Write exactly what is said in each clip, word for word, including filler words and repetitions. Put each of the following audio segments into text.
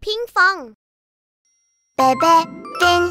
พิงฟองเบเบ้ดิน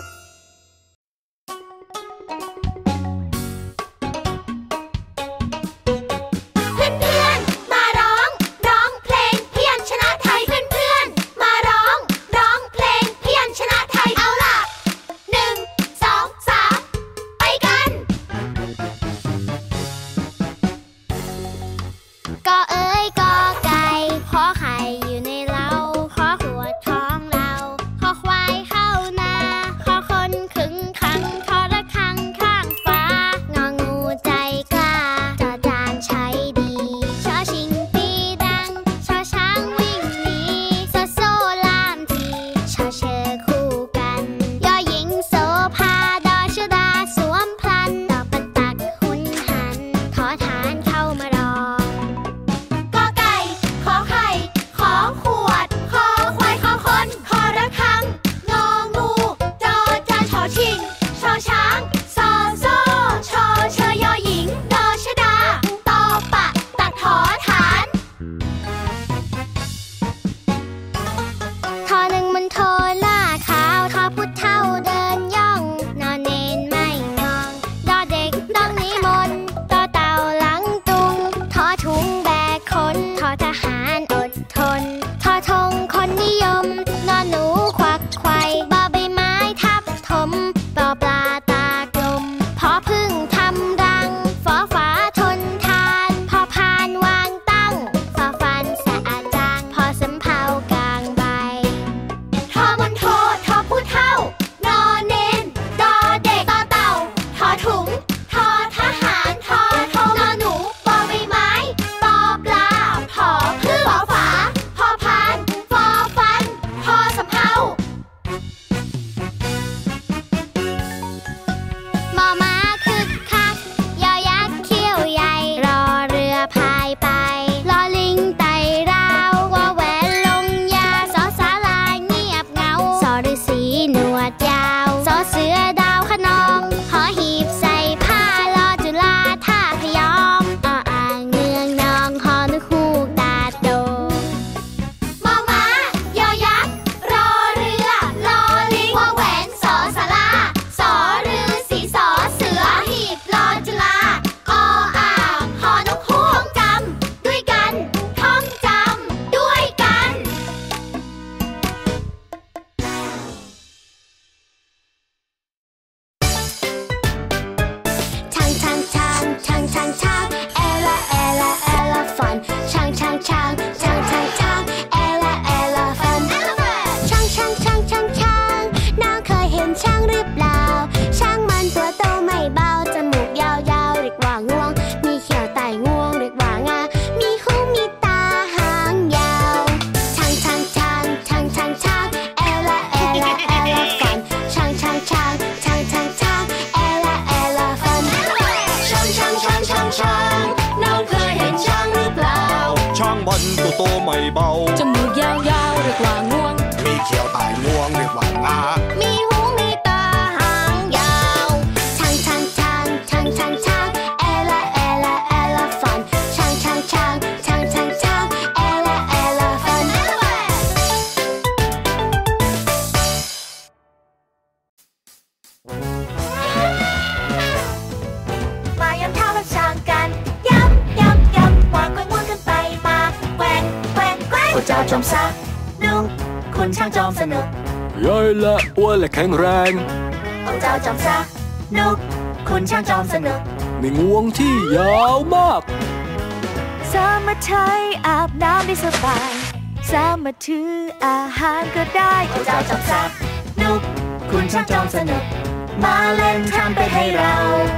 ย่อยละอ้วนและแข็งแรงพวกเจ้าจอมสนุกคุณช่างจอมสนุกมีงวงที่ยาวมากสามารถใช้อาบน้ำได้สบายสามารถถืออาหารก็ได้พวกเจ้าจอมสนุกคุณช่างจอมสนุกมาเล่นทำไปให้เรา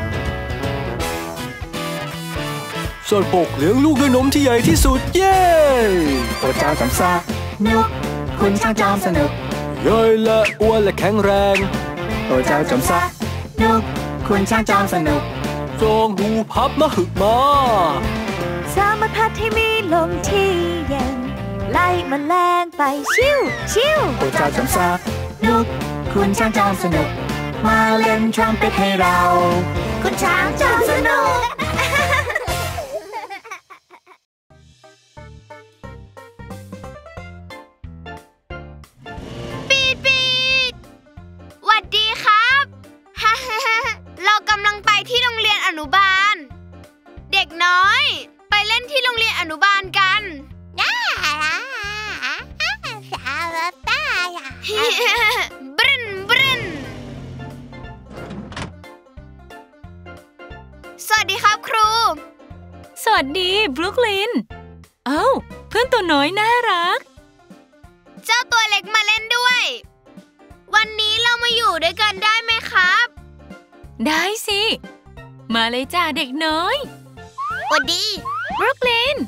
ส่วนปกเลี้ยงลูกด้วยนมที่ใหญ่ที่สุดเย้พวกเจ้าจอมสนุกคุณช่างจอมสนุกย่อยละอ้วนและแข็งแรงโอ้เจ้าจอมสนุกคุณช่างจอมสนุกจองหูพับมาหึกมาสามารถพัดให้มีลมที่เย็นไล่แมลงไปชิวชิวโอ้เจ้าจอมสนุกคุณช่างจอมสนุกมาเล่นทรัมเป็ตให้เราคุณช่างจอมสนุกบรินบรินสวัสดีครับครูสวัสดีบรุกลินเอ้าเพื่อนตัวน้อยน่ารักเจ้าตัวเล็กมาเล่นด้วยวันนี้เรามาอยู่ด้วยกันได้ไหมครับได้สิมาเลยจ้าเด็กน้อยสวัสดีบรุกลิน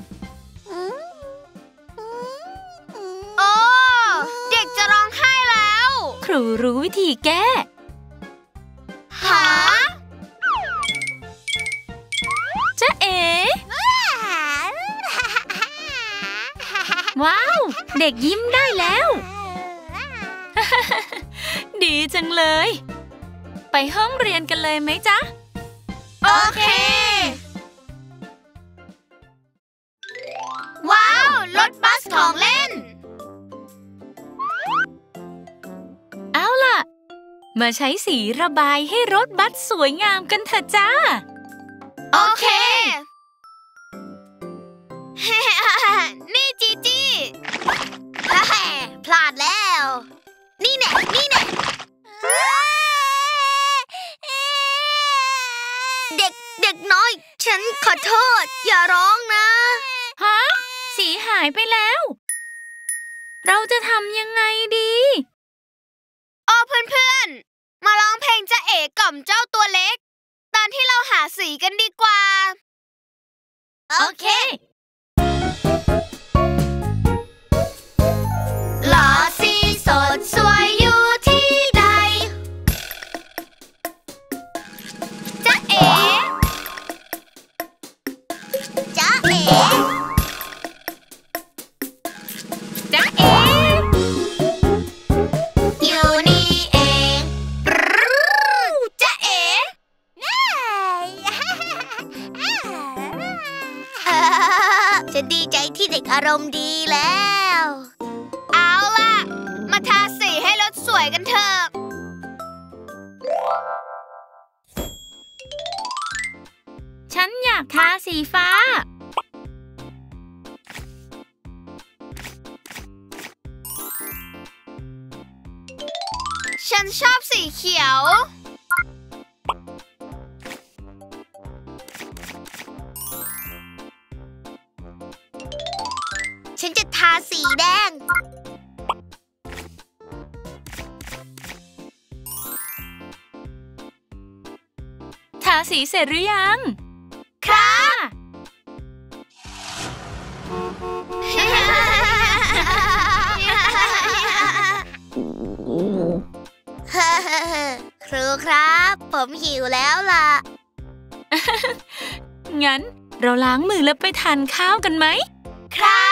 โอ้เด็กจะร้องไห้แล้วครูรู้วิธีแก้หาจ๊ะเอ๋ว้าวเด็กยิ้มได้แล้วดีจังเลยไปห้องเรียนกันเลยไหมจ๊ะโอเคว้าวรถบัสของเล่นเอาล่ะมาใช้สีระบายให้รถบัสสวยงามกันเถอะจ้าโอเคนี่จีจี้พลาดแล้วนี่แน่นี่แน่เด็กเด็กน้อยฉันขอโทษอย่าร้องนะฮะสีหายไปแล้วเราจะทำยังไงดีโอ้เพื่อนๆมาร้องเพลงจ๊ะเอ๋กล่อมเจ้าตัวเล็กตอนที่เราหาสีกันดีกว่าโอเคหล่อสีสดสวยอยู่ที่ใดจ๊ะเอ๋จ๊ะเอ๋จ๊ะเอ๋อยู่นี่เองจ๊ะเอ๋ฉันดีใจที่เด็กอารมณ์ดีแล้วเอาล่ะมาทาสีให้รถสวยกันเถอะฉันอยากทาสีฟ้าฉันชอบสีเขียวฉันจะทาสีแดงทาสีเสร็จหรือยังครับครูครับผมหิวแล้วล่ะงั้นเราล้างมือแล้วไปทานข้าวกันไหมค่ะ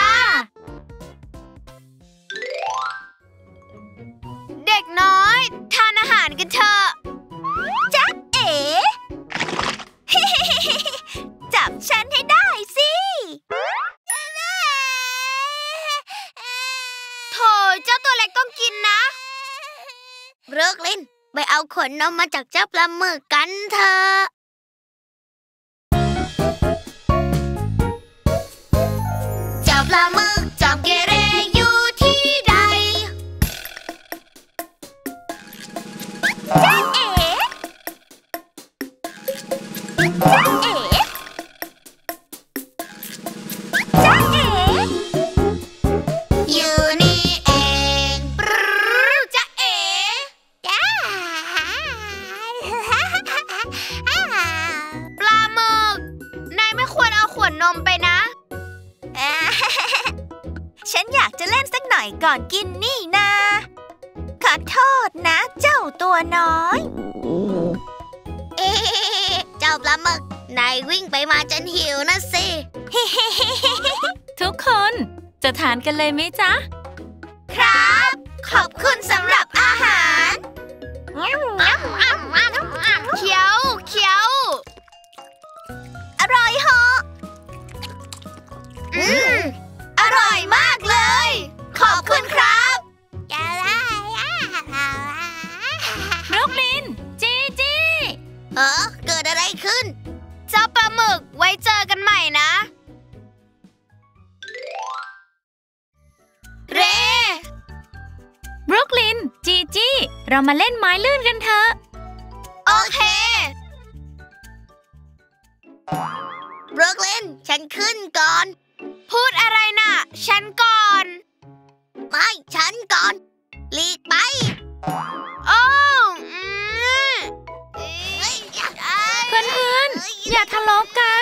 เด็กน้อยทานอาหารกันเถอะจ๊ะเอ๋ จับฉันให้ได้สิโถเจ้าตัวเล็กต้องกินนะบรุกลินไปเอาขนนมมาจากเจ้าปลาหมึกกันเถอะเจ้าปลาหมึกจอมเกเรอยู่ที่ใดจ๊ะเอ๋จ๊ะเอ๋จ๊ะเอ๋อยู่นี่เองจ๊ะเอ๋จ้าปลาหมึกนายไม่ควรเอาขวดนมไปนะฉันอยากจะเล่นสักหน่อยก่อนกินนี่นะขอโทษนะเจ้าตัวน้อยเอ๊ะเจ้าปลาหมึกนายวิ่งไปมาจนหิวนะสิทุกคนจะทานกันเลยไหมจ๊ะครับขอบคุณสำหรับอาหารเคี้ยวเคี้ยวอร่อยเหรออืมอร่อยมากเลยขอบคุณครับบรุกลินจีจีเออเกิดอะไรขึ้นเจ้าปลาหมึกไว้เจอกันใหม่นะรกลินจีจี้เรามาเล่นไม้ลื่นกันเถอะโอเคบรูคลินฉันขึ้นก่อนพูดอะไรน่ะฉันก่อนไม่ฉันก่อนหลีกไปโอ้เพื่อนๆอย่าทะเลาะกัน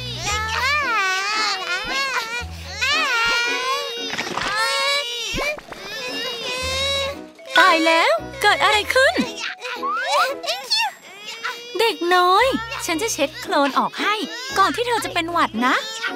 ตายแล้วเกิดอะไรขึ้นเด็กน้อยฉันจะเช็ดโคลนออกให้ก่อนที่เธอจะเป็นหวัดนะ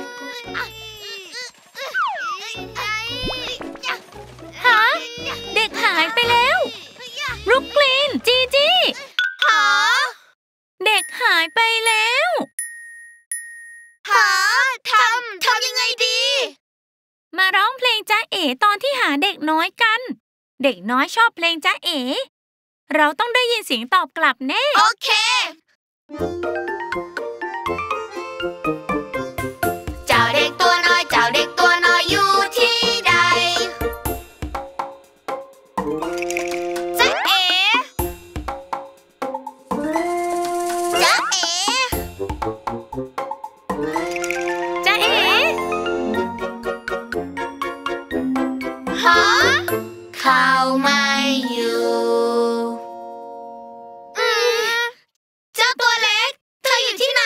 ฮะเด็กหายไปแล้วบรูคลินจีจี้หาเด็กหายไปแล้วหาทำทำยังไงดีมาร้องเพลงจ๊ะเอ๋ตอนที่หาเด็กน้อยกันเด็กน้อยชอบเพลงจ๊ะเอ๋เราต้องได้ยินเสียงตอบกลับแน่โอเคเจ้าเด็กตัวน้อยเจ้าเด็กตัวน้อยอยู่ที่ใดจ๊ะเอ๋จ๊ะเอ๋จ๊ะเอ๋ฮะเขาไม่อยู่เจ้าตัวเล็กเธออยู่ที่ไหน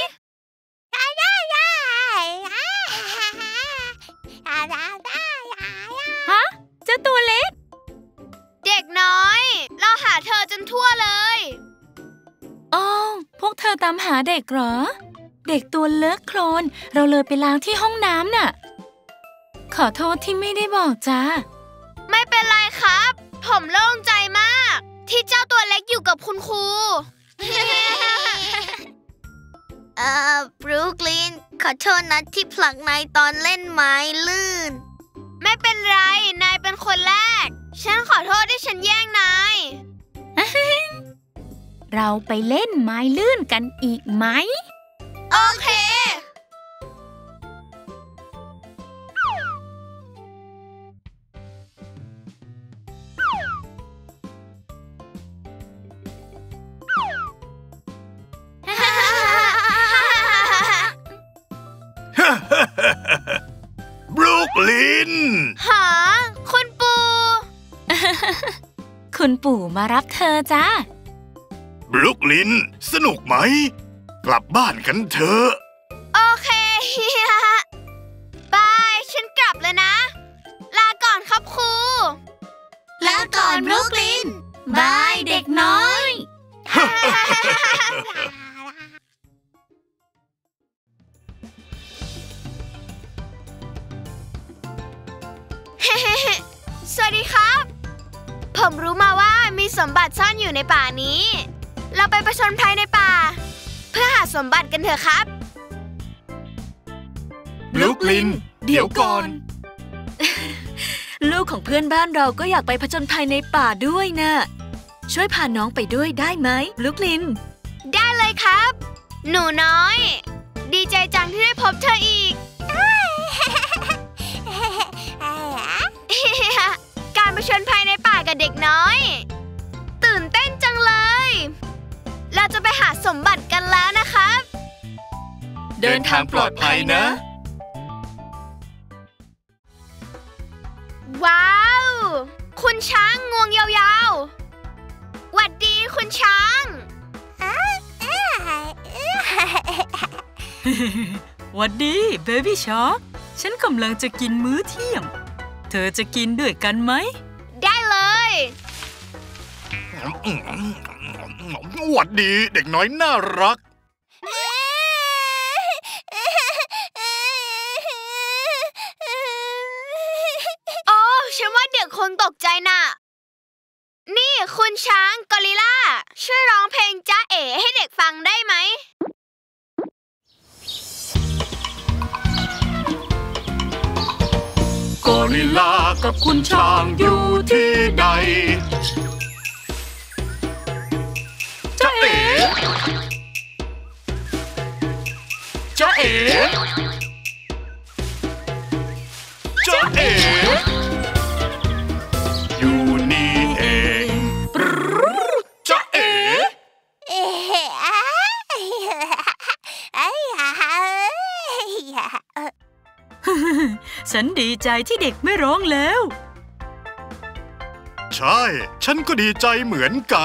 ฮะเจ้าตัวเล็กเด็กน้อยเราหาเธอจนทั่วเลยอ๋อพวกเธอตามหาเด็กเหรอเด็กตัวเลอะโคลนเราเลยไปล้างที่ห้องน้ำน่ะขอโทษที่ไม่ได้บอกจ้าไม่เป็นไรครับผมโล่งใจมากที่เจ้าตัวเล็กอยู่กับคุณครูเอ่อบรูคลินขอโทษนะที่ผลักนายตอนเล่นไม้ลื่นไม่เป็นไรนายเป็นคนแรกฉันขอโทษที่ฉันแย่งนายเราไปเล่นไม้ลื่นกันอีกไหมโอเคบรูคลินหาคุณปู่คุณปู่มารับเธอจ้าบรูคลินสนุกไหมกลับบ้านกันเถอะโอเคเฮียบายฉันกลับแล้วนะลาก่อนครับครูลาก่อนบรูคลินบายเด็กน้อยสวัสดีครับผมรู้มาว่ามีสมบัติซ่อนอยู่ในป่านี้เราไปผจญภัยในป่าเพื่อหาสมบัติกันเถอะครับบรูคลินเดี๋ยวก่อนลูกของเพื่อนบ้านเราก็อยากไปผจญภัยในป่าด้วยนะช่วยพาน้องไปด้วยได้ไหมบรูคลินได้เลยครับหนูน้อยดีใจจังที่ได้พบเธออีกการผจญภัยในป่ากับเด็กน้อยตื่นเต้นจังเลยเราจะไปหาสมบัติกันแล้วนะครับเดินทางปลอดภัยนะว้าวคุณช้างงวงยาวๆหวัดดีคุณช้างหวัดดีเบบี้ชาร์คฉันกำลังจะกินมื้อเที่ยงเธอจะกินด้วยกันไหมได้เลยหวัดดีเด็กน้อยน่ารักโอ้ฉันว่าเด็กคงตกใจน่ะนี่คุณช้างกอริลลาช่วยร้องเพลงจ๊ะเอ๋ให้เด็กฟังได้ไหมกอริลลากับคุณช้างอยู่ที่ใดจ๊ะเอ๋จ๊ะเอ๋จ๊ะเอ๋อยู่นี่ฉันดีใจที่เด็กไม่ร้องแล้วใช่ ฉันก็ดีใจเหมือนกัน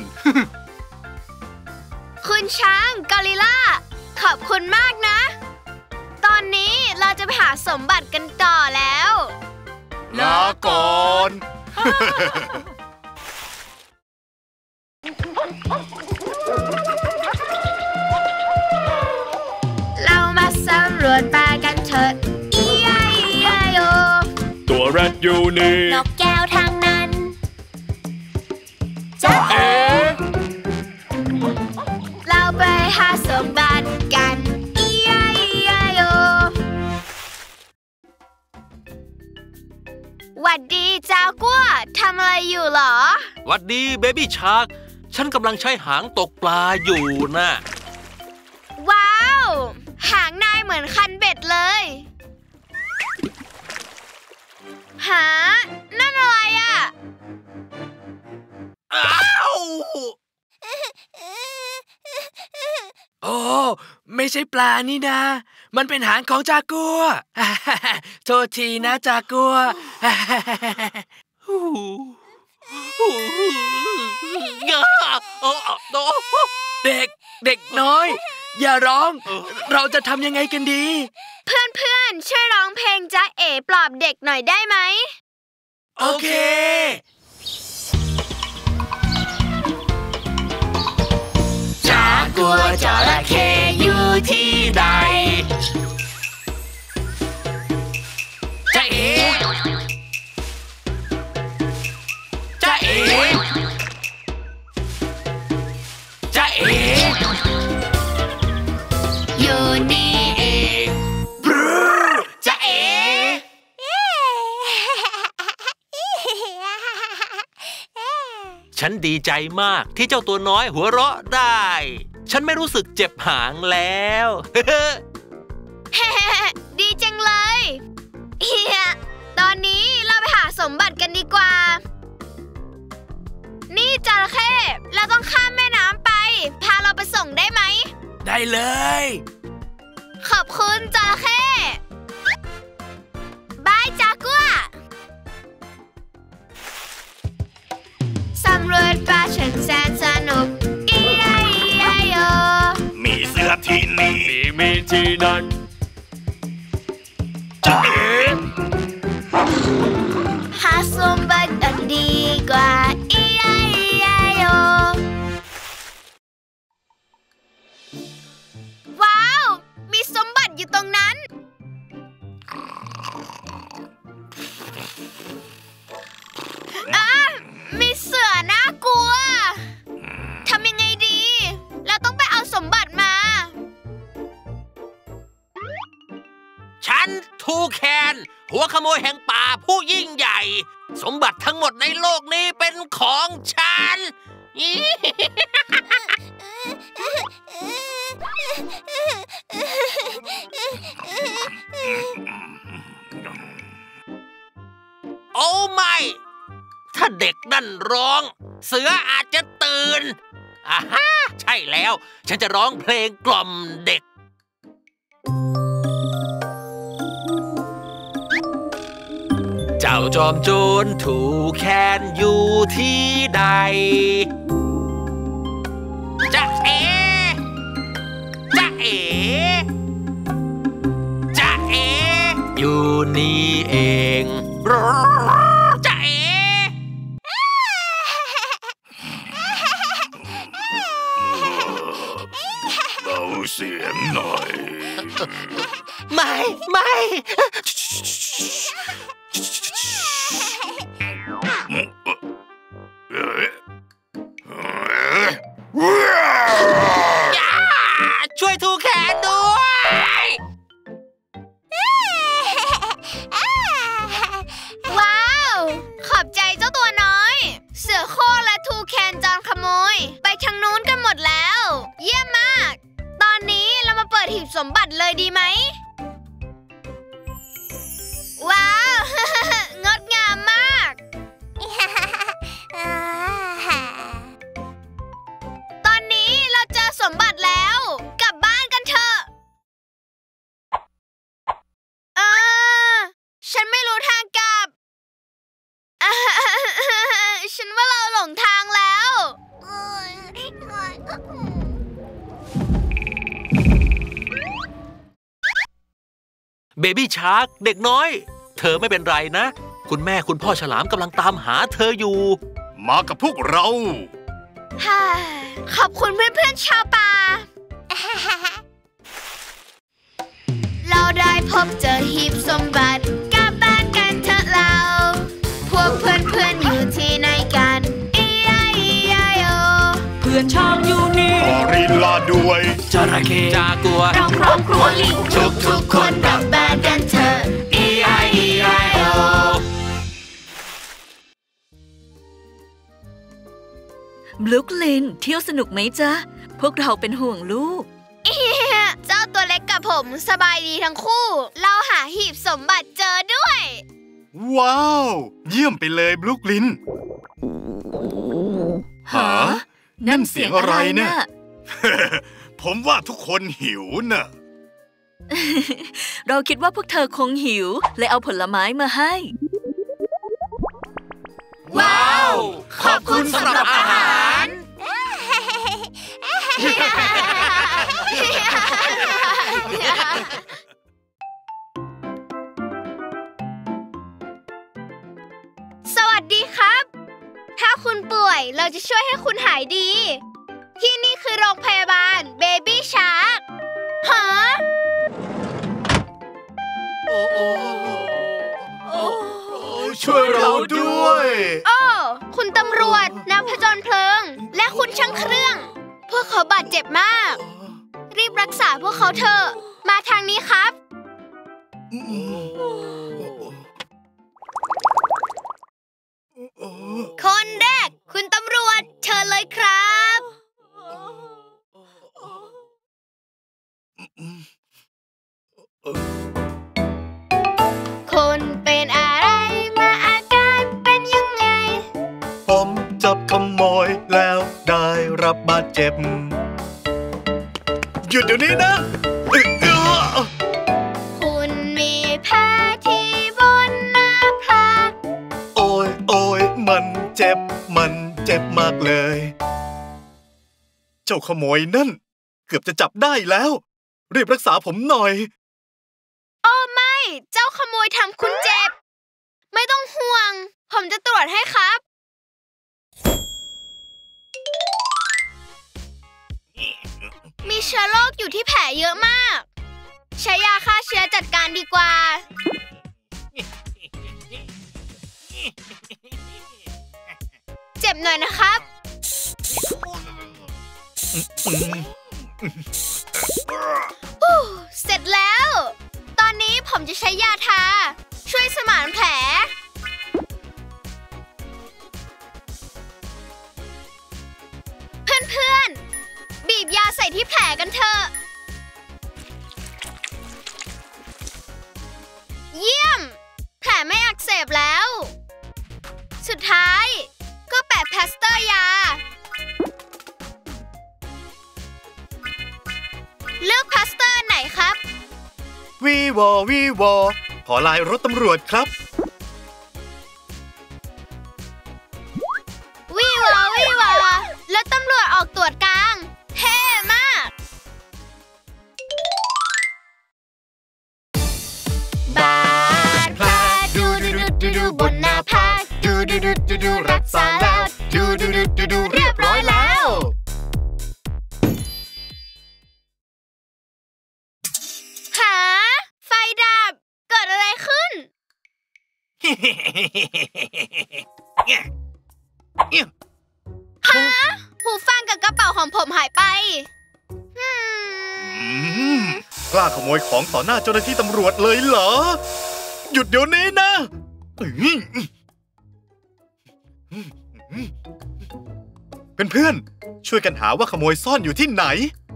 คุณช้างกอริลลาขอบคุณมากนะตอนนี้เราจะไปหาสมบัติกันต่อแล้วลาก่อนเรามาสำรวจป่ากันเถอะอีไอไอโอตัวแรดอยู่นี่นกแก้วทางนั้นจ๊ะเอ๋เราไปหาสมบัติกันอีไอไอโอหวัดดีจากัวทำอะไรอยู่หรอหวัดดีเบบี้ชาร์กฉันกำลังใช้หางตกปลาอยู่นะว้าวหางนายเหมือนคันเบ็ดเลยหานั่นอะไรอ่ะอ้าวโอ้ไม่ใช่ปลานี่นะมันเป็นหางของจากัวโทษทีนะจากัวเด็กเด็กน้อยอย่าร้องเราจะทำยังไงกันดีเพื่อนๆช่วยร้องเพลงจ๊ะเอ๋ปลอบเด็กหน่อยได้ไหมโอเคจากัวจระเข้อยู่ที่ใดจ๊ะเอ๋จ๊ะเอ๋จ๊ะเอ๋อยู่นี่เองบรูจ๊ะเอ๋ฉันดีใจมากที่เจ้าตัวน้อยหัวเราะได้ฉันไม่รู้สึกเจ็บหางแล้วดีจังเลยเฮียตอนนี้เราไปหาสมบัติกันดีกว่านี่จระเข้เราต้องข้ามแม่น้ำไปพาเราไปส่งได้ไหมได้เลยขอบคุณจระเข้บายจากัวสำรวจป่าฉันแสนสนุกอีไอไอโอมีเสือที่นี่มีมีที่นั่นจ๊ะเอ๋หาสมบัติกันดีกว่าอีไอไอโอว้าวมีสมบัติอยู่ตรงนั้นอ่ะมีเสือน่ากลัวทำยังไงดีเราต้องไปเอาสมบัติมาฉันทูแคนหัวขโมยแห่งป่าผู้ยิ่งใหญ่สมบัติทั้งหมดในโลกนี้เป็นของฉันโอ้ไม่ถ้าเด็กนั่นร้องเสืออาจจะตื่นอ่าฮะใช่แล้วฉันจะร้องเพลงกล่อมเด็กเจ้าจอมโจรถูกแคนอยู่ที่ใดจ๊ะเอ๋จ๊ะเอ๋จ๊ะเอ๋อยู่นี่เองจ๊ะเอ๋เบาเสียงหน่อยไม่ไม่ช่วยทูแขนด้วยว้าวขอบใจเจ้าตัวน้อยเสือโคร่และทูแคนจอมขโมยไปทางนู้นกันหมดแล้วเยี่ยมมากตอนนี้เรามาเปิดหีบสมบัติเลยดีไหมว้าว งดงามมากตอนนี้เราเจอสมบัติแล้วกลับบ้านกันเถอะเออลงทางแล้วเบบี้ชาร์กเด็กน้อยเธอไม่เป็นไรนะคุณแม่คุณพ่อฉลามกำลังตามหาเธออยู่มากับพวกเราขอบคุณเพื่อนๆชาวป่าเราได้พบเจอหีบสมบัติกลับบ้านกันเถอะเราพวกเพื่อนๆอยู่ที่ไหนกันอีไออีไอโอเพื่อนชาวอยู่นี่กอริลลาด้วยจระเข้จากัวเราพร้อมครัวลิงทุกทุกคนกลับบ้านกันเถอะอีไออีไอโอบลุกลินเที่ยวสนุกไหมจ๊ะพวกเราเป็นห่วงลูกเจ้าตัวเล็กกับผมสบายดีทั้งคู่เราหาหีบสมบัติเจอด้วยว้าวเยี่ยมไปเลยบลุกลินหานั่นเสียงอะไรเนี่ยผมว่าทุกคนหิวน่ะเราคิดว่าพวกเธอคงหิวเลยเอาผลไม้มาให้ว้าวขอบคุณสำหรับอาหารสวัสดีครับถ้าคุณป่วยเราจะช่วยให้คุณหายดีที่นี่คือโรงพยาบาลเบบี้ชาร์กฮะโอ้โอ้ช่วยเราด้วยโอ้คุณตำรวจนักผจญเพลิงและคุณช่างเครื่องพวกเขาบาดเจ็บมากรีบรักษาพวกเขาเถอะมาทางนี้ครับคนแรกคุณตำรวจเชิญเลยครับคุณเป็นอะไรมาอาการเป็นยังไงผมจับขโมยแล้วได้รับบาดเจ็บหยุดเดี๋ยวนี้นะคุณมีแผลที่บนหน้าผากโอ้ยโอ้ยมันเจ็บมันเจ็บมากเลยเจ้าขโมยนั่นเกือบจะจับได้แล้วรีบรักษาผมหน่อยโอ้ไม่เจ้าขโมยทำคุณเจ็บไม่ต้องห่วงผมจะตรวจให้ครับมีเชื้อโรคอยู่ที่แผลเยอะมากใช้ยาฆ่าเชื้อจัดการดีกว่าเจ็บหน่อยนะครับเสร็จแล้วตอนนี้ผมจะใช้ยาทาช่วยสมานแผลเพื่อนๆบีบยาใส่ที่แผลกันเถอะเยี่ยมแผลไม่อักเสบแล้วสุดท้ายก็แปะพลาสเตอร์ยาเลือกพลาสเตอร์ไหนครับวีวอวีวอขอลายรถตำรวจครับวีวอวีวอรถตำรวจออกตรวจกลางเท่มากบาดแผลดูดูดูดูดูบนหน้าผากดูดูดูดูดูรักษาแล้วดูดูดูดูดูเรียบร้อยแล้วหาไฟดับเกิดอะไรขึ้นฮะหูฟังกับกระเป๋าของผมหายไปกล้าขโมยของต่อหน้าเจ้าหน้าที่ตำรวจเลยเหรอหยุดเดี๋ยวนี้นะเพื่อนๆช่วยกันหาว่าขโมยซ่อนอยู่ที่ไหน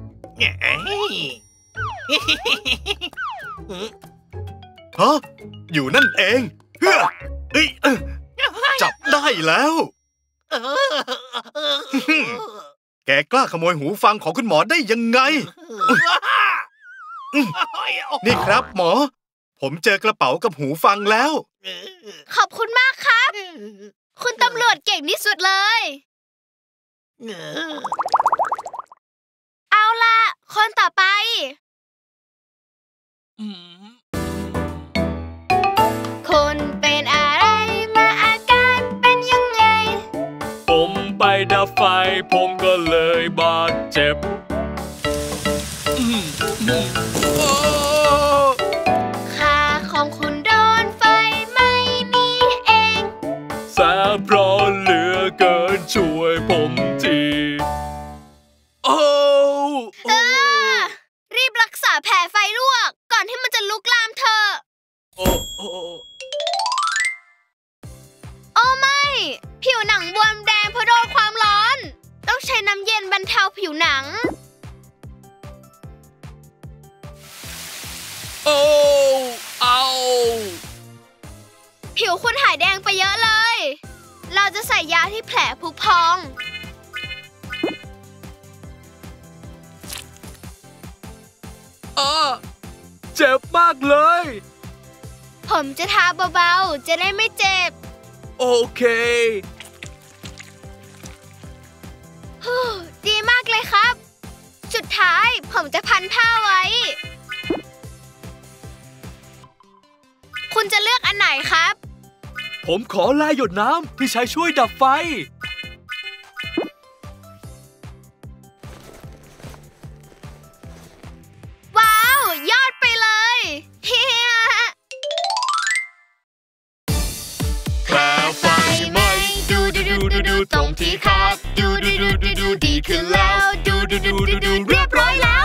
ฮะอยู่นั่นเองเฮ้ยจับได้แล้วแกกล้าขโมยหูฟังของคุณหมอได้ยังไงนี่ครับหมอผมเจอกระเป๋ากับหูฟังแล้วขอบคุณมากครับคุณตำรวจเก่งที่สุดเลยเอาล่ะคนต่อไปคุณเป็นอะไรมาอาการเป็นยังไงผมไปดับไฟผมก็เลยบาดเจ็บขาของคุณโดนไฟไหม้นี่เองแสบร้อนเหลือเกินช่วยผมทีโอ้รีบรักษาแผลไฟลวกก่อนที่มันจะลุกลามเธอโอ้โอ้โอ้ไม่ผิวหนังบวมแดงเพราะโดนความร้อนต้องใช้น้ำเย็นบรรเทาผิวหนังโอ้เอาผิวคุณหายแดงไปเยอะเลยเราจะใส่ยาที่แผลผุพองอ้าเจ็บมากเลยผมจะทาเบาๆจะได้ไม่เจ็บโอเคดีมากเลยครับสุดท้ายผมจะพันผ้าไว้คุณจะเลือกอันไหนครับผมขอลายหยดน้ำที่ใช้ช่วยดับไฟว้าวยอดไปเลยเฮียแผลไฟไหม้ดูดูดูดูดูตรงที่ขาดดูดูดูดูดูดีขึ้นแล้วดูดูดูดูดูเรียบร้อยแล้ว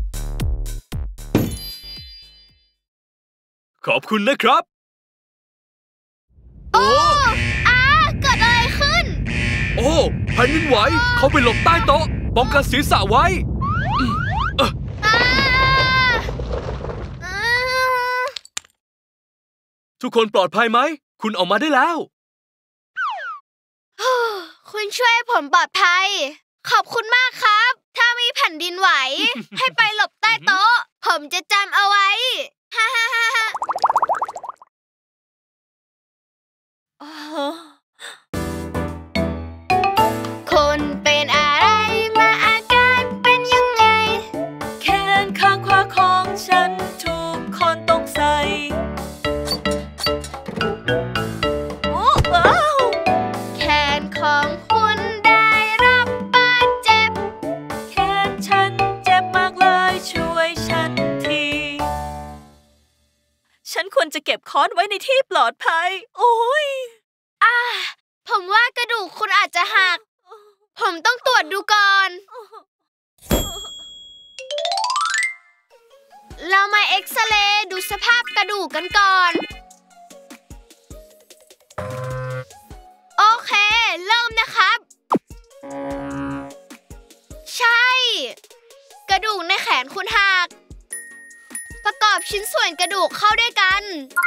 ขอบคุณนะครับโอ้อาเกิดอะไรขึ้นโอ้แผ่นดินไหวเขาไปหลบใต้โต๊ะป้องกันศีรษะไว้ทุกคนปลอดภัยไหมคุณออกมาได้แล้วคุณช่วยผมปลอดภัยขอบคุณมากครับถ้ามีแผ่นดินไหว ให้ไปหลบใต้โต๊ะผมจะจำเอาไว้ฮ่าฮ่าฮ่าคุณเป็นอะไรมาอาการเป็นยังไงแขนข้างขวาของฉันถูกคนตกใส่โอ้ว้าวแขนของคุณได้รับบาดเจ็บแขนฉันเจ็บมากเลยช่วยฉันทีฉันควรจะเก็บค้อนไว้ในที่ปลอดภัยโอ้ยอ่าผมว่ากระดูกคุณอาจจะหักผมต้องตรวจดูก่อนเรามาเอ็กซเรย์ดูสภาพกระดูกกันก่อนโอเคเริ่มนะครับใช่กระดูกในแขนคุณหักประกอบชิ้นส่วนกระดูกเข้าด้วยกัน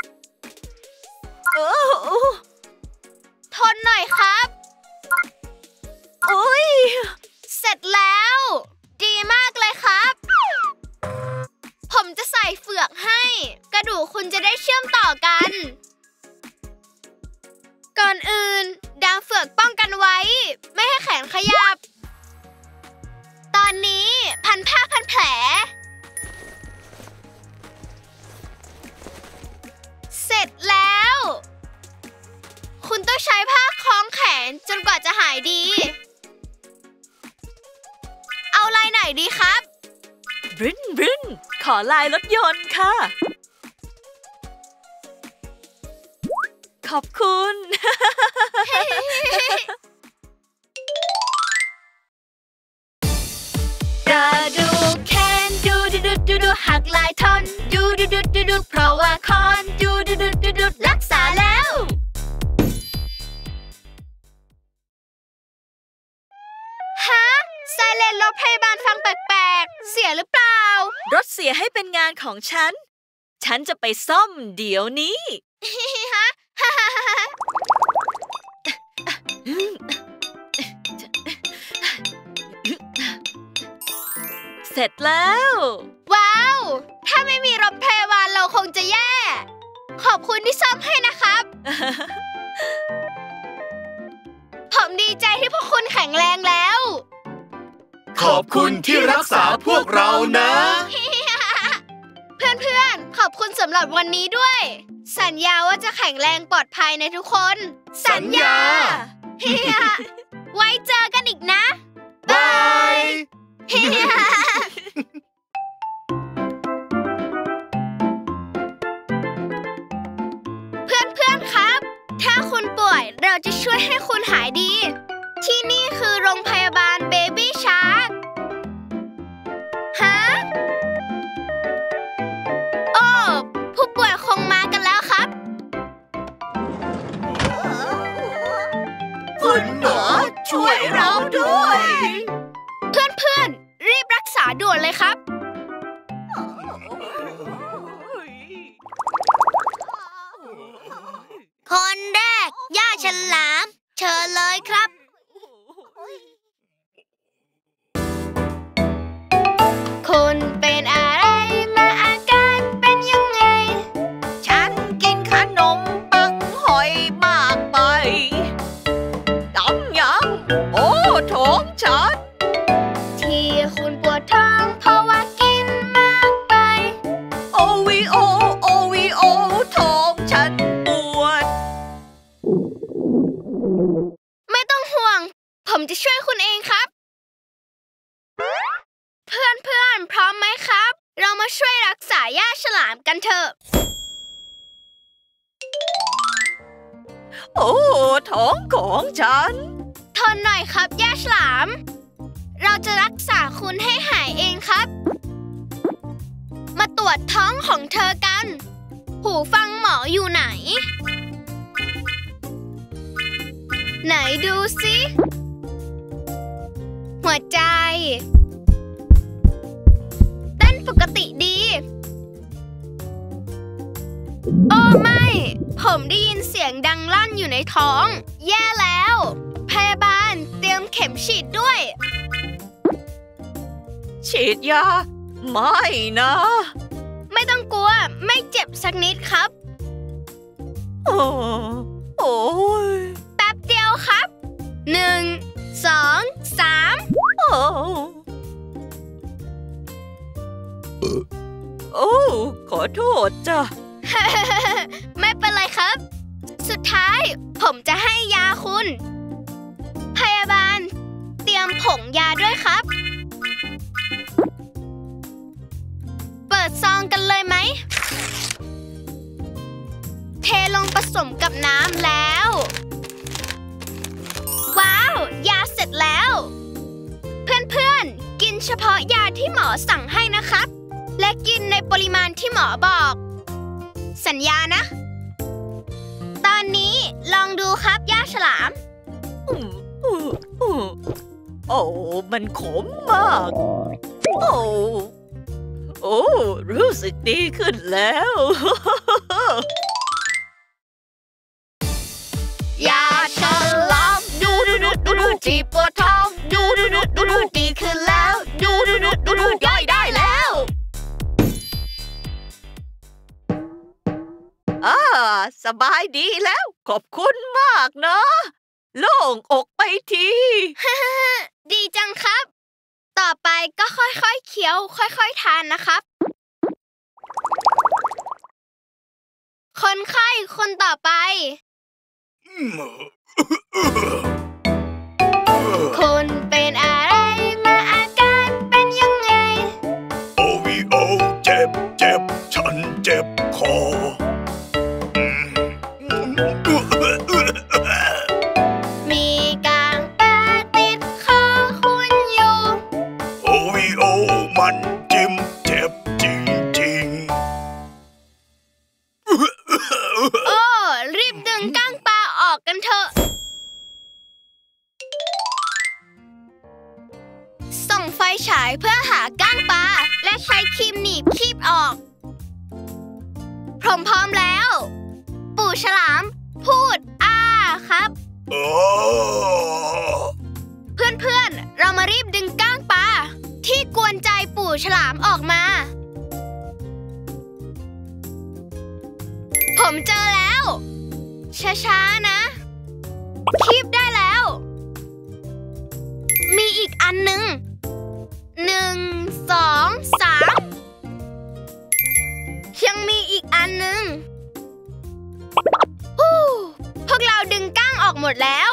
โอ้ทนหน่อยครับโอ้ยเสร็จแล้วดีมากเลยครับผมจะใส่เฟือกให้กระดูกคุณจะได้เชื่อมต่อกันก่อนอื่นดามเฟือกป้องกันไว้ไม่ให้แขนขยับตอนนี้พันผ้าพันแผลเสร็จแล้วคุณต้องใช้ผ้าคล้องแขนจนกว่าจะหายดีเอาลายไหนดีครับบรินบรินขอลายรถยนต์ค่ะขอบคุณกระดูกแขนดูดูดูดูดูหักหลายท่อนดูดูดูดูดูเพราะว่าคอนดูดูดูดูดูรักษาแล้วฮะไซเรนรถพยาบาลฟังแปลกๆเสียหรือเปล่ารถเสียให้เป็นงานของฉันฉันจะไปซ่อมเดี๋ยวนี้ฮะเสร็จแล้วว้าวถ้าไม่มีรถพยาบาลเราคงจะแย่ขอบคุณที่ซ่อมให้นะครับผมดีใจที่พวกคุณแข็งแรงแล้วขอบคุณที่รักษาพวกเรานะเพื่อนๆขอบคุณสำหรับวันนี้ด้วย สัญญาว่าจะแข็งแรงปลอดภัยในทุกคนสัญญาไว้เจอกันอีกนะบายเพื่อนๆครับ ถ้าคุณป่วยเราจะช่วยให้คุณหายดี ที่นี่คือโรงพยาบาล Baby Shark ฮะ โอ้ ผู้ป่วยคงมากันแล้วครับคุณหมอช่วยเราด้วยเพื่อนๆรีบรักษาด่วนเลยครับคนแรกย่าฉลามเชิญเลยครับคุณเป็นอะไรมาอาการเป็นยังไงฉันกินขนมปังหอยมากไปต้มยำโอ้ท้องฉันที่คุณปวดท้องเพราะว่ากินมากไปโอวีโอโอวีโอท้องฉันปวดไม่ต้องห่วง ผมจะช่วยคุณเองครับ เพื่อนๆพร้อมไหมครับ เรามาช่วยรักษาย่าฉลามกันเถอะโอ้ท้องของฉันทนหน่อยครับย่าฉลาม เราจะรักษาคุณให้หายเองครับ มาตรวจท้องของเธอกัน หูฟังหมออยู่ไหน ไหนดูสิหัวใจเต้นปกติดี โอ้ไม่ ผมได้ยินเสียงดังลั่นอยู่ในท้อง แย่แล้ว พยาบาลเตรียมเข็มฉีดด้วยฉีดยาไม่นะไม่ต้องกลัวไม่เจ็บสักนิดครับโอ้โอ้ยแป๊บเดียวครับหนึ่งสองสามโอ้โอ้ขอโทษจ้ะไม่เป็นไรครับ สุดท้ายผมจะให้ยาคุณ พยาบาลเตรียมผงยาด้วยครับ เปิดซองกันเลยไหม เทลงผสมกับน้ำแล้ว ว้าว ยาเสร็จแล้ว เพื่อนๆกินเฉพาะยาที่หมอสั่งให้นะครับ และกินในปริมาณที่หมอบอก สัญญานะ ตอนนี้ลองดูครับย่าฉลามอืมอืมอืมโอ้มันขมมาก โอ้โอ้รู้สึกดีขึ้นแล้วยาฉลามดูดูดูดูดูจีบปวดท้องดูดูดูดูดูดีขึ้นแล้วดูดูดูดูดูย่อยได้แล้วอ่าสบายดีแล้วขอบคุณมากนะโล่งอกไปทีดีจังครับ ต่อไปก็ค่อยๆเคี้ยวค่อยๆทานนะครับ คนไข้คนต่อไป คุณเป็นอะไรมาอาการเป็นยังไงโอวีโอเจ็บเจ็บฉันเจ็บคอมีกางปลาติดคอคุณอยู่โอวีโอมันจิ้มเจ็บจริงๆโอ้ รีบดึงก้างปลาออกกันเถอะ ส่องไฟฉายเพื่อหาก้างปลาและใช้ครีมหนีบคีบออก ผมพร้อมแล้ว ปู่ฉลามพูดอ้าครับ เพื่อนๆ เรามารีบดึงก้างปลาที่กวนใจปู่ฉลามออกมา ผมเจอแล้ว ช้าๆนะ คีบได้แล้วอันหนึ่งหนึ่งสองสามยังมีอีกอันหนึ่งฮู้พวกเราดึงก้างออกหมดแล้ว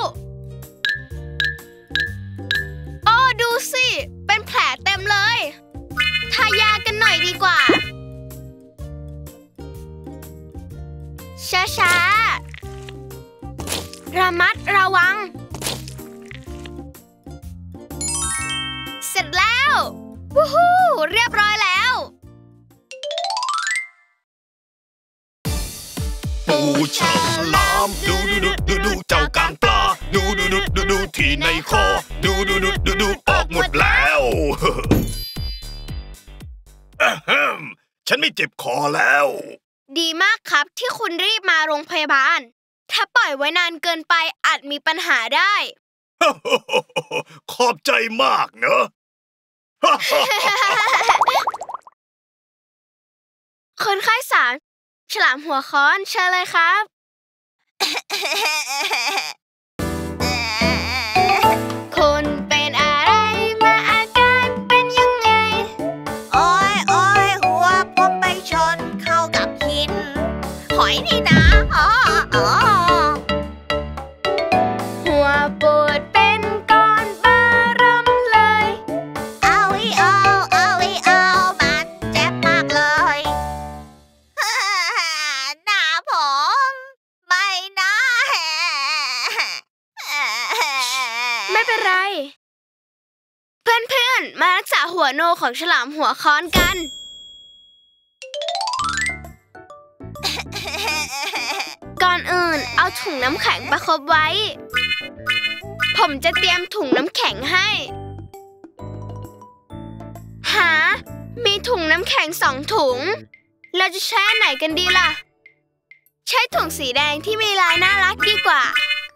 โอ้ดูสิเป็นแผลเต็มเลยทายากันหน่อยดีกว่าช้าๆระมัดระวังเสร็จแล้ววู้ฮู้เรียบร้อยแล้วปูฉลามดูดูดูดูดูเจ้ากางปลาดูดูดูดูดูที่ในคอดูดูดูดูดูออกหมดแล้วฉันไม่เจ็บคอแล้วดีมากครับที่คุณรีบมาโรงพยาบาลถ้าปล่อยไว้นานเกินไปอาจมีปัญหาได้ขอบใจมากเนอะคนไข้สามฉลามหัวค้อนเชิญเลยครับคุณเป็นอะไรมาอาการเป็นยังไงโอ้ยโอ้ยหัวผมไปชนเข้ากับหินหอยนี่นะอ๋ออ๋อหัวปวดเป็นก้อนบารำเลยเอาอีเอาเอาอีเอามันเจ็บมากเลยหน้าผมไม่นะไม่เป็นไรเพื่อนๆมารักษาหัวโนของฉลามหัวค้อนกันก่อนอื่นเอาถุงน้ำแข็งประคบไว้ผมจะเตรียมถุงน้ำแข็งให้หามีถุงน้ำแข็งสองถุงเราจะใช้อันไหนกันดีล่ะใช้ถุงสีแดงที่มีลายน่ารักดีกว่า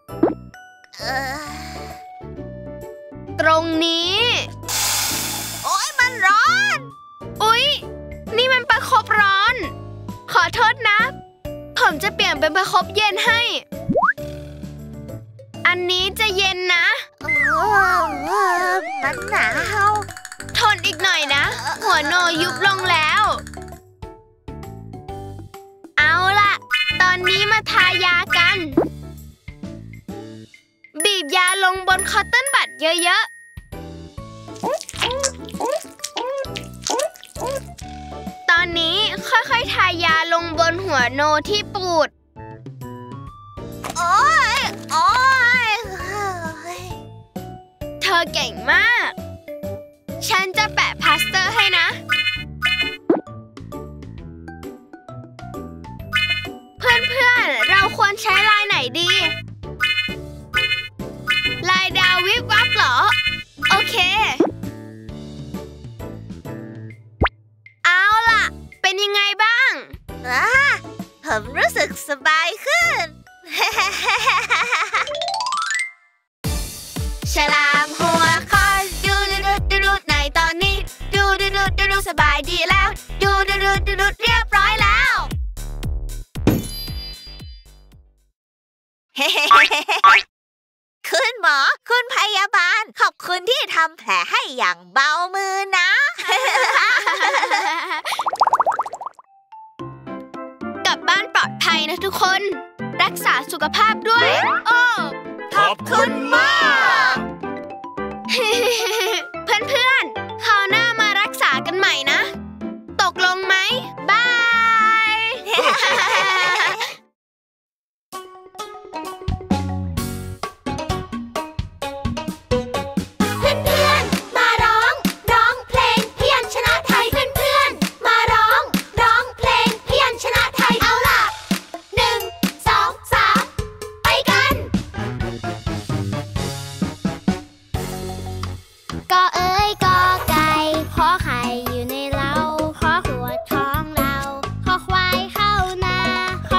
ตรงนี้โอ๊ยมันร้อนอุ๊ยนี่มันประคบร้อนขอโทษนะผมจะเปลี่ยนเป็นประคบเย็นให้อันนี้จะเย็นนะมันหนาวทนอีกหน่อยนะหัวโนยุบลงแล้วเอาล่ะตอนนี้มาทายากันบีบยาลงบนคอตเติ้ลบัดเยอะๆตอนนี้ค่อยๆทายาลงบนหัวโนที่ปูดโอ๊ยโอ๊ยเธอเก่งมากฉันจะแปะพลาสเตอร์ให้นะเพื่อนๆเราควรใช้ลายไหนดีลายดาววิบวับเหรอโอเคเอาล่ะเป็นยังไงบ้างอ่าผมรู้สึกสบายขึ้นฉลามหัวค้อนดูดูดูดูดูในตอนนี้ดูดูดูดูดูสบายดีแล้วดูดูดูดูดูเรียบร้อยแล้วคุณหมอคุณพยาบาลขอบคุณที่ทำแผลให้อย่างเบามือนะกลับบ้านปลอดภัยนะทุกคนรักษาสุขภาพด้วยโอ้ขอบคุณมากเพื่อนๆคราวหน้ามารักษากันใหม่นะตกลงไหมบายขอ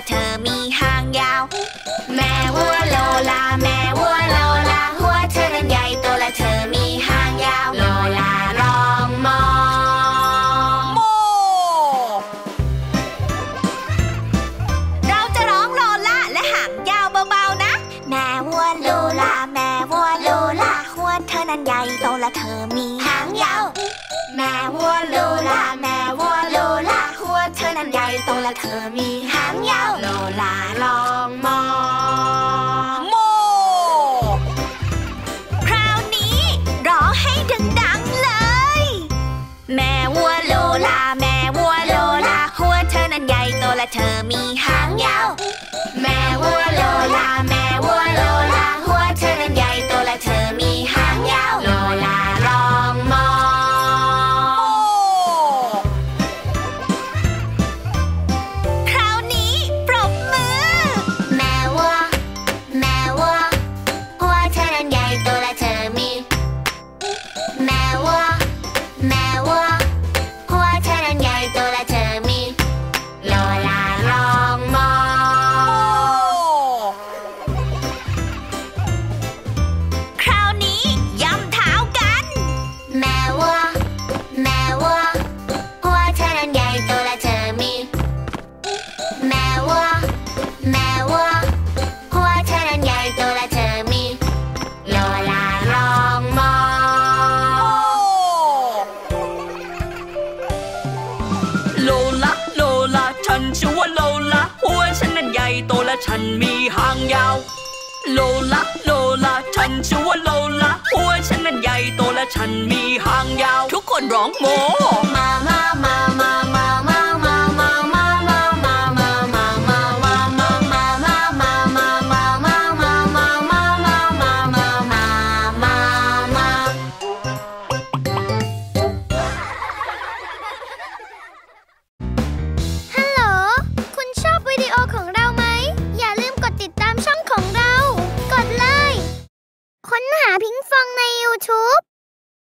และเธอมีหางยาวแม่วัวโลลาแม่วัวโลลาหัวเธอนั้นใหญ่โตและเธอมีหางยาวโลลาร้องมอโมเราจะร้องโลลาและหางยาวเบาๆนะแม่วัวโลลาแม่วัวโลลาหัวเธอนั้นใหญ่โตและเธอมีหางยาวแม่วัวโลลาแม่วัวโลลาหัวเธอนั้นใหญ่โตและเธอมีหางยาวโลลาร้องมอโมคราวนี้ร้องให้ดังๆเลยแม่วัวโลลาแม่วัวโลลาหัวเธอนั้นใหญ่โตและเธอมีหางยาวแม่วัวโลลาแม่วัวโลลาหัวเธอนั้นใหญ่โตและเธอมีหางยาวโลลาร้องมอคราวนี้ปรบมือแม่วัวแม่วัวหัวเธอนั้นใหญ่โตและเธอมีแม่วัวแม่วัวหัวเธอนั้นใหญ่โตและเธอมีโลลาร้องมอคราวนี้ย้ำเท้ากันแม่วัวแม่วัวหัวเธอนั้นใหญ่โตและเธอมีแม่วัวแม่วัวหัวเธอนั้นใหญ่โตและเธอมีโลลาร้องมอโลลาโลลาฉันชื่อว่าโลลาหัวฉันนั้นใหญ่โตและฉันมีหางยาวโลลาโลลาฉันชื่อว่าโลลาหัวฉันนั้นใหญ่โตและฉันมีหางยาวทุกคนร้องโมมา